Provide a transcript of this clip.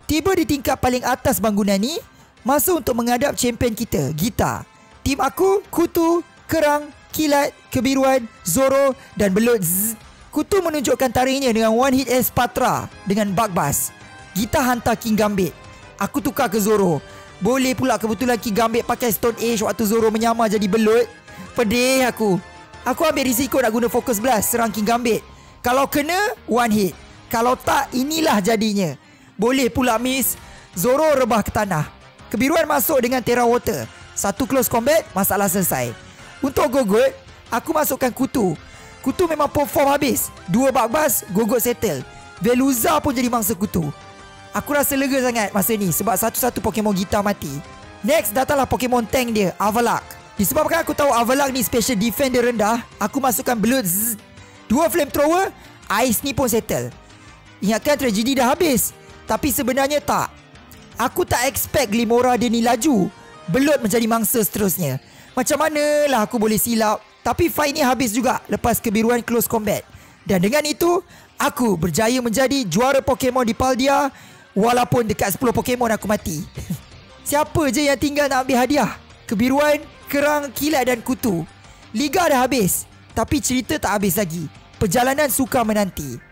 Tiba di tingkat paling atas bangunan ni, masa untuk menghadap champion kita, Gita. Tim aku, Kutu, Kerang, Kilat, Kebiruan, Zoro dan Belut. Kutu menunjukkan tariknya dengan one hit S Patra dengan bug bus. Gita hantar King Gambit. Aku tukar ke Zoro. Boleh pula kebetulan King Gambit pakai Stone Age waktu Zoro menyamar jadi Belut. Pedih aku. Aku ambil risiko nak guna Focus Blast serang King Gambit. Kalau kena, one hit. Kalau tak, inilah jadinya. Boleh pula miss. Zoro rebah ke tanah. Kebiruan masuk dengan Terra Water. Satu close combat, masalah selesai. Untuk Gogot, aku masukkan Kutu. Kutu memang perform habis. 2 bug-bus, Gogot settle. Veluza pun jadi mangsa Kutu. Aku rasa lega sangat masa ni sebab satu-satu Pokemon Gita mati. Next, datanglah Pokemon tank dia, Avalak. Disebabkan aku tahu Avalak ni special defense dia rendah, aku masukkan Belut. 2 flamethrower, Ice ni pun settle. Ingatkan tragedi dah habis. Tapi sebenarnya tak. Aku tak expect Glimora dia ni laju. Belut menjadi mangsa seterusnya. Macam manalah aku boleh silap. Tapi fight ni habis juga lepas Kebiruan close combat. Dan dengan itu, aku berjaya menjadi juara Pokemon di Paldia. Walaupun dekat 10 Pokemon aku mati. Siapa je yang tinggal nak ambil hadiah? Kebiruan, Kerang, Kilat dan Kutu. Liga dah habis. Tapi cerita tak habis lagi. Perjalanan suka menanti.